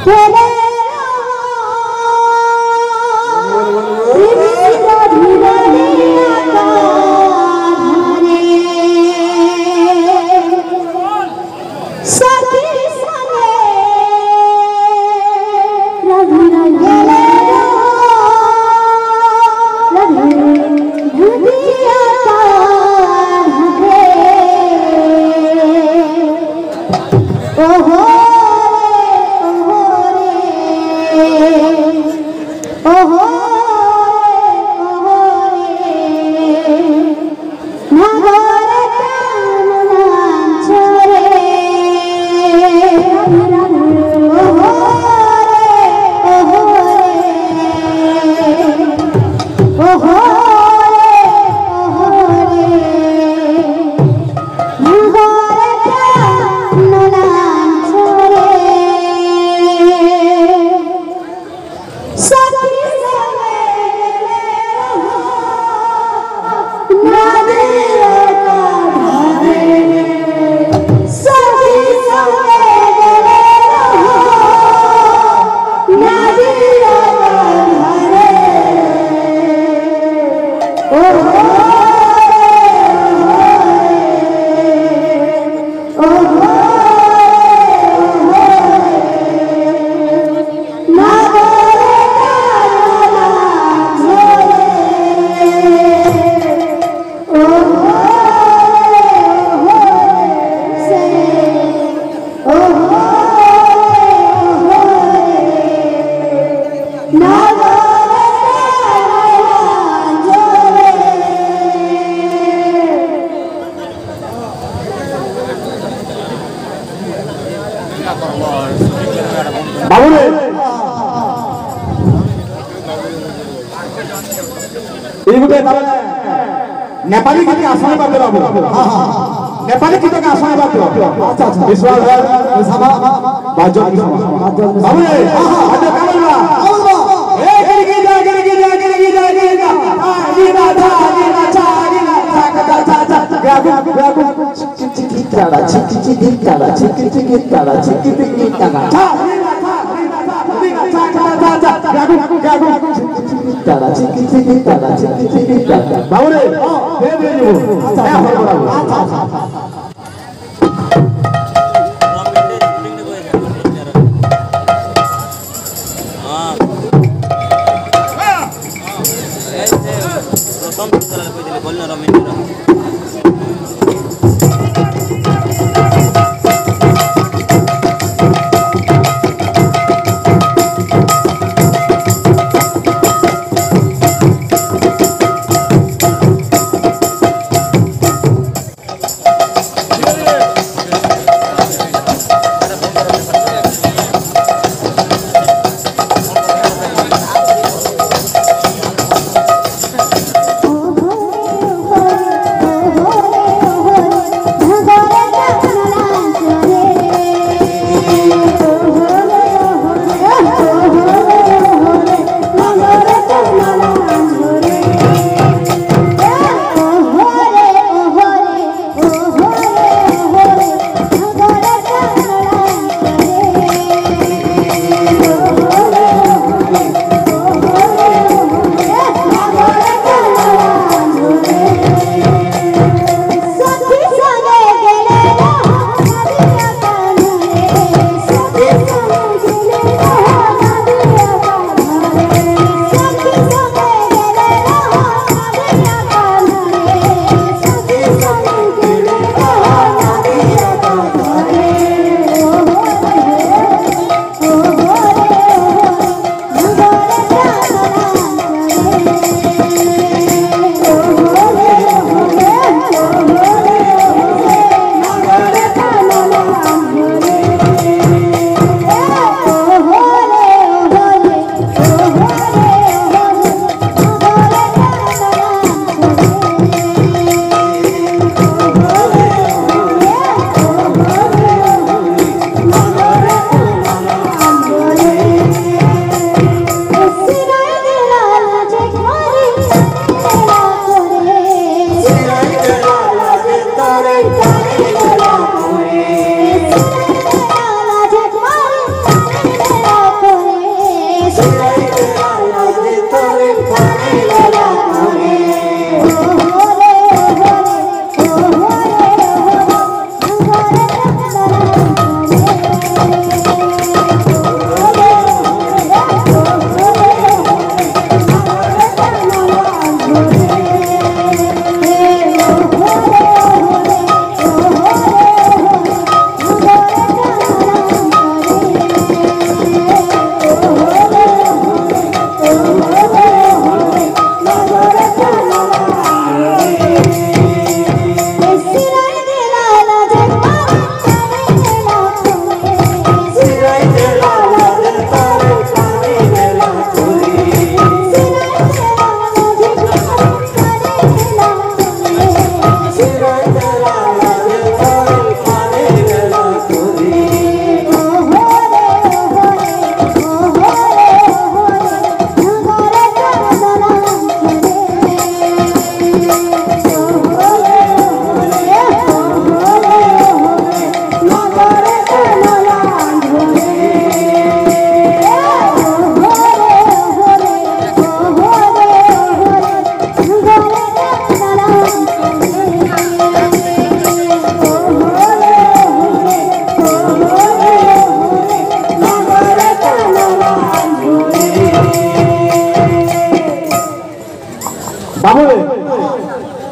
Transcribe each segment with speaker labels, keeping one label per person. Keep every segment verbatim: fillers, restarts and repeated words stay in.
Speaker 1: नेपाली गीत का आसान बात बाबू हां हां नेपाली गीत का आसान बात अच्छा अच्छा विश्वास है सभा बाजो बाबू रे हां हां आज कामलवा कामलवा ए गिरगी जा गिरगी जा गिरगी जा गिरगी जा नी ना था नी ना था नी ना था का था था गागु गागु चिक चिक चिक तारा चिक चिक चिक तारा चिक चिक चिक तारा चिक चिक चिक तारा था नी ना था नी ना था नी ना था का था था गागु गागु तारा चिक चिक चिक तारा चिक चिक चिक तारा बाबू रे दे दे जो अच्छा अच्छा अच्छा हां ऐसे प्रथम चला कोई दिले बोलना रमेश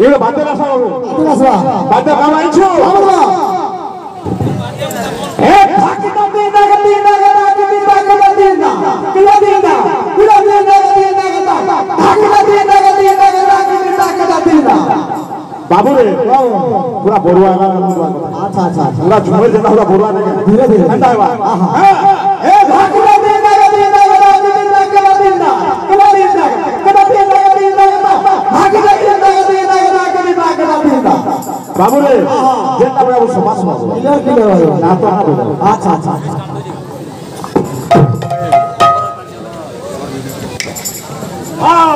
Speaker 1: 이거 만들어 서 만들어 만들어 가만히 있죠. 에 바퀴다 뛴다 뛴다 뛴다 뛴다 뛴다 뛴다 뛴다 뛴다 바퀴다 뛴다 뛴다 뛴다 뛴다 बाबूरे पूरा बोरुआ ना अच्छा अच्छा पूरा झूमर देना पूरा बोरुआ ना धीरे धीरे ठंडा है ए भागला देना देना देना देना कला देना कला देना कला देना देना भागला देना देना देना कला देना बाबूरे जेता बड़ा समाज समाज क्लियर क्लियर ना तो ना अच्छा अच्छा हां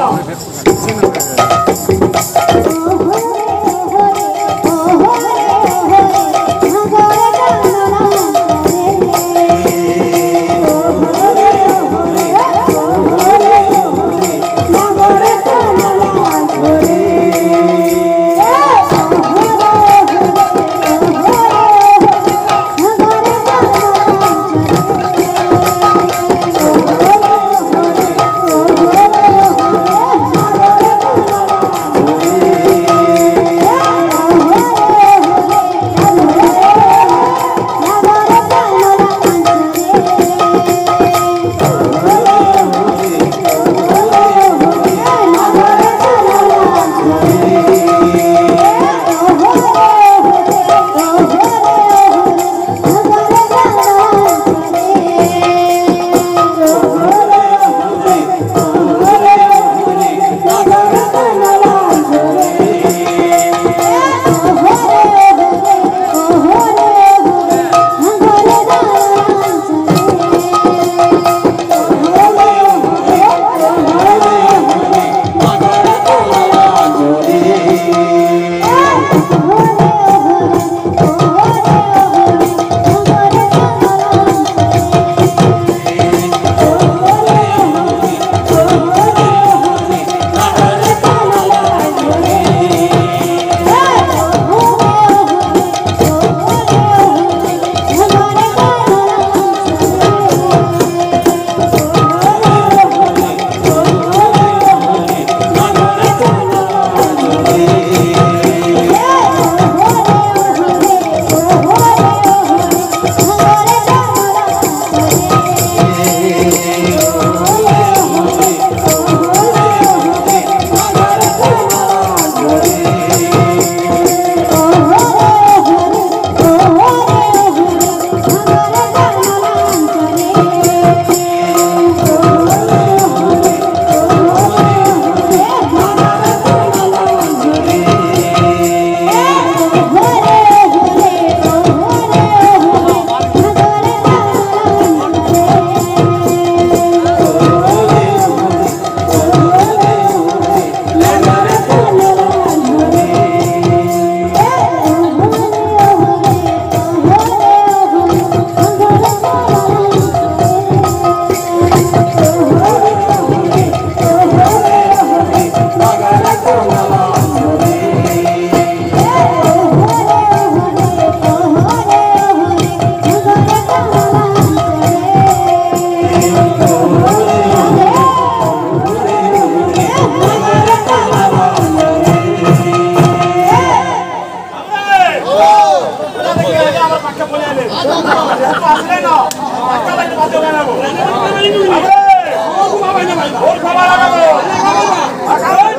Speaker 1: Abre!